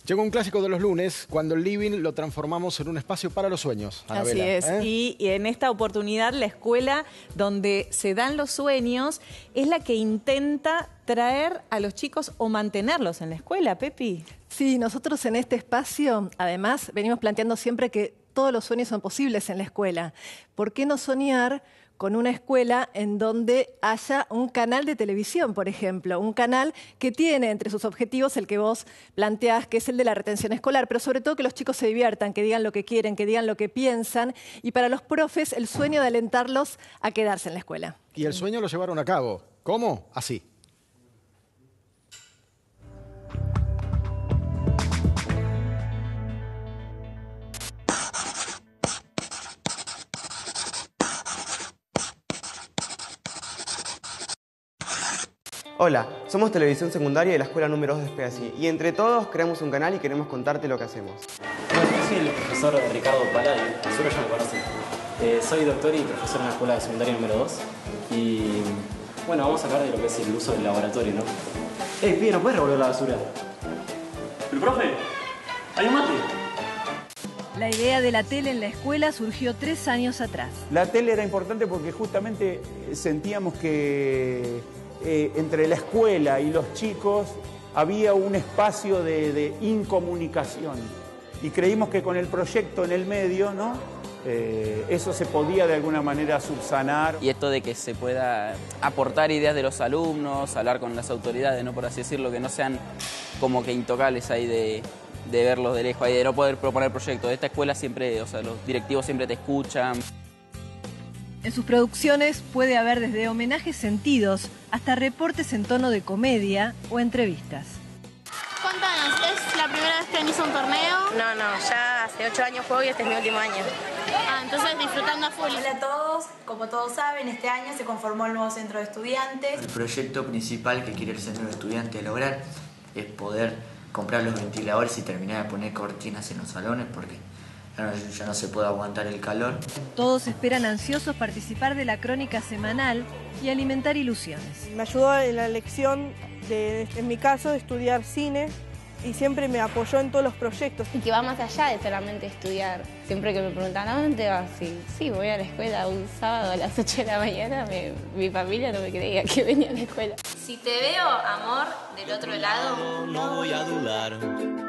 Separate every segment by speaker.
Speaker 1: Llegó un clásico de los lunes, cuando el living lo transformamos en un espacio para los sueños.
Speaker 2: Anabela,
Speaker 3: así es. Y en esta oportunidad, la escuela donde se dan los sueños es la que intenta traer a los chicos o mantenerlos en la escuela, Pepi.
Speaker 4: Sí, nosotros en este espacio, además, venimos planteando siempre que todos los sueños son posibles en la escuela. ¿Por qué no soñar con una escuela en donde haya un canal de televisión, por ejemplo? Un canal que tiene entre sus objetivos el que vos planteás, que es el de la retención escolar, pero sobre todo que los chicos se diviertan, que digan lo que quieren, que digan lo que piensan. Y para los profes, el sueño de alentarlos a quedarse en la escuela.
Speaker 1: Y el sueño lo llevaron a cabo. ¿Cómo? Así.
Speaker 5: Hola, somos Televisión Secundaria de la Escuela número 2 de Espedasí y entre todos creamos un canal y queremos contarte lo que hacemos.
Speaker 6: Bueno, yo soy el profesor Ricardo Palladio, seguro ya me conocen. Soy doctor y profesor en la Escuela Secundaria número 2 y bueno, vamos a hablar de lo que es el uso del laboratorio, ¿no? Pibe, ¿no puedes revolver la basura?
Speaker 7: ¿Pero profe? ¿Hay un mate?
Speaker 8: La idea de la tele en la escuela surgió 3 años atrás.
Speaker 9: La tele era importante porque justamente sentíamos que entre la escuela y los chicos había un espacio de incomunicación y creímos que con el proyecto en el medio, ¿no? Eso se podía de alguna manera subsanar.
Speaker 10: Y esto de que se pueda aportar ideas de los alumnos, hablar con las autoridades, ¿no? Por así decirlo, que no sean como que intocables ahí de verlos de lejos, ahí de no poder proponer proyectos. De esta escuela siempre, o sea, los directivos siempre te escuchan.
Speaker 8: En sus producciones puede haber desde homenajes sentidos hasta reportes en tono de comedia o entrevistas.
Speaker 11: Contanos, ¿es la primera vez que venís a un torneo?
Speaker 12: No, ya hace 8 años juego y este es mi último año.
Speaker 11: Entonces disfrutando a full.
Speaker 13: Hola a todos, como todos saben, este año se conformó el nuevo centro de estudiantes.
Speaker 14: El proyecto principal que quiere el centro de estudiantes lograr es poder comprar los ventiladores y terminar de poner cortinas en los salones porque ya no se puede aguantar el calor.
Speaker 8: Todos esperan ansiosos participar de la crónica semanal y alimentar ilusiones.
Speaker 15: Me ayudó en la elección, en mi caso, de estudiar cine y siempre me apoyó en todos los proyectos.
Speaker 12: Y que va más allá de solamente estudiar. Siempre que me preguntan, ¿a dónde vas? Sí, voy a la escuela un sábado a las 8 de la mañana. Mi familia no me creía que venía a la escuela.
Speaker 11: Si te veo, amor, del otro lado...
Speaker 16: No voy a dudar.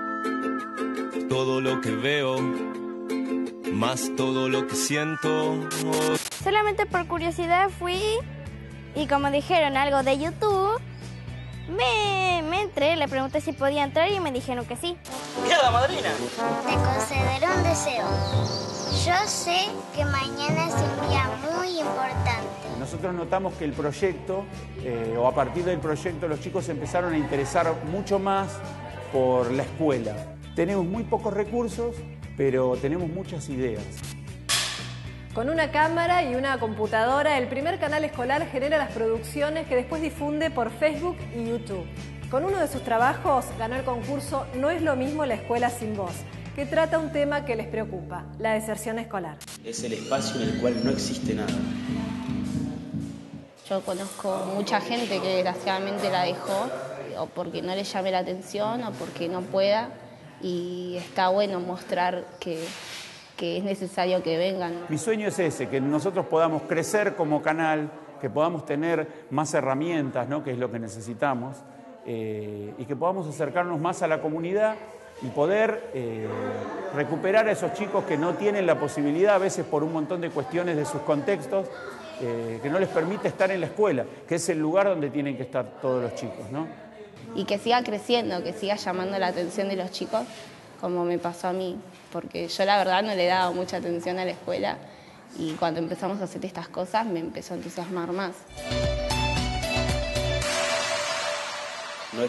Speaker 16: Todo lo que veo, más todo lo que siento.
Speaker 17: Solamente por curiosidad fui y como dijeron algo de YouTube, me entré, le pregunté si podía entrar y me dijeron que sí.
Speaker 7: ¡Mierda, madrina!
Speaker 17: Te concederé un deseo. Yo sé que mañana es un día muy importante.
Speaker 9: Nosotros notamos que el proyecto, o a partir del proyecto, los chicos se empezaron a interesar mucho más por la escuela. Tenemos muy pocos recursos, pero tenemos muchas ideas.
Speaker 4: Con una cámara y una computadora, el primer canal escolar genera las producciones que después difunde por Facebook y YouTube. Con uno de sus trabajos ganó el concurso No es lo mismo la escuela sin vos, que trata un tema que les preocupa, la deserción escolar.
Speaker 6: Es el espacio en el cual no existe nada.
Speaker 12: Yo conozco mucha gente que desgraciadamente la dejó, o porque no le llame la atención o porque no pueda, y está bueno mostrar que es necesario que vengan.
Speaker 9: Mi sueño es ese, que nosotros podamos crecer como canal, que podamos tener más herramientas, ¿no? Que es lo que necesitamos, y que podamos acercarnos más a la comunidad y poder recuperar a esos chicos que no tienen la posibilidad, a veces por un montón de cuestiones de sus contextos, que no les permite estar en la escuela, que es el lugar donde tienen que estar todos los chicos, ¿no?
Speaker 12: Y que siga creciendo, que siga llamando la atención de los chicos, como me pasó a mí, porque yo la verdad no le daba mucha atención a la escuela y cuando empezamos a hacer estas cosas me empezó a entusiasmar más.